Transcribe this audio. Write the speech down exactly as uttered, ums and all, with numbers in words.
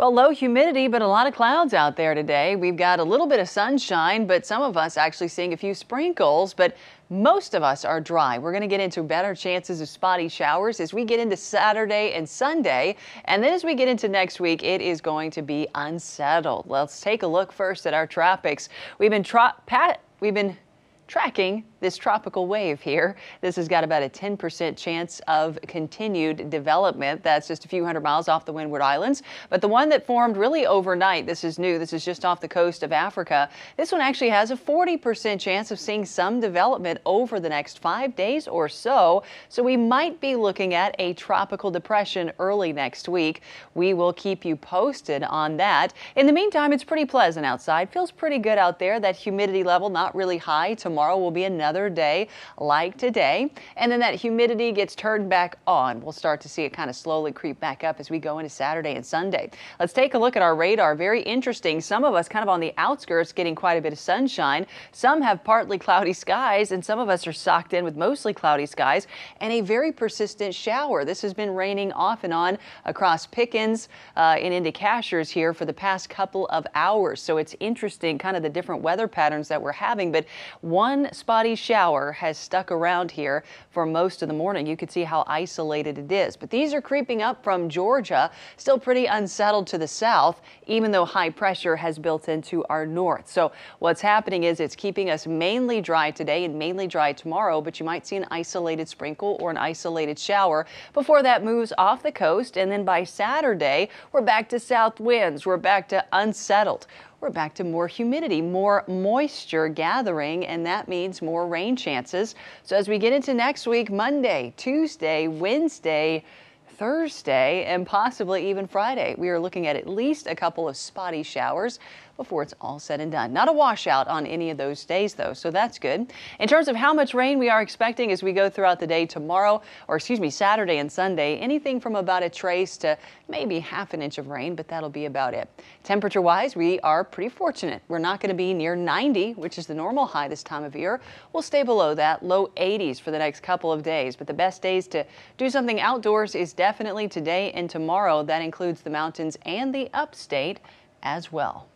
Well, low humidity, but a lot of clouds out there today. We've got a little bit of sunshine, but some of us actually seeing a few sprinkles, but most of us are dry. We're going to get into better chances of spotty showers as we get into Saturday and Sunday. And then as we get into next week, it is going to be unsettled. Let's take a look first at our tropics. We've been, pat we've been tracking this tropical wave here. This has got about a ten percent chance of continued development. That's just a few hundred miles off the Windward Islands. But the one that formed really overnight, this is new, this is just off the coast of Africa. This one actually has a forty percent chance of seeing some development over the next five days or so. So we might be looking at a tropical depression early next week. We will keep you posted on that. In the meantime, it's pretty pleasant outside. Feels pretty good out there. That humidity level not really high. Tomorrow will be another day like today, and then that humidity gets turned back on. We'll start to see it kind of slowly creep back up as we go into Saturday and Sunday. Let's take a look at our radar. Very interesting. Some of us kind of on the outskirts getting quite a bit of sunshine. Some have partly cloudy skies, and some of us are socked in with mostly cloudy skies and a very persistent shower. This has been raining off and on across Pickens uh, and into Cashers here for the past couple of hours. So it's interesting kind of the different weather patterns that we're having, but one spotty shower has stuck around here for most of the morning. You can see how isolated it is, but these are creeping up from Georgia, still pretty unsettled to the south, even though high pressure has built into our north. So what's happening is it's keeping us mainly dry today and mainly dry tomorrow, but you might see an isolated sprinkle or an isolated shower before that moves off the coast. And then by Saturday, we're back to south winds. We're back to unsettled. We're back to more humidity, more moisture gathering, and that means more rain chances. So as we get into next week, Monday, Tuesday, Wednesday, Thursday, and possibly even Friday, we are looking at at least a couple of spotty showers before it's all said and done. Not a washout on any of those days, though, so that's good. In terms of how much rain we are expecting as we go throughout the day tomorrow, or excuse me, Saturday and Sunday, anything from about a trace to maybe half an inch of rain, but that'll be about it. Temperature-wise, we are pretty fortunate. We're not going to be near ninety, which is the normal high this time of year. We'll stay below that, low eighties for the next couple of days, but the best days to do something outdoors is definitely today and tomorrow. That includes the mountains and the upstate as well.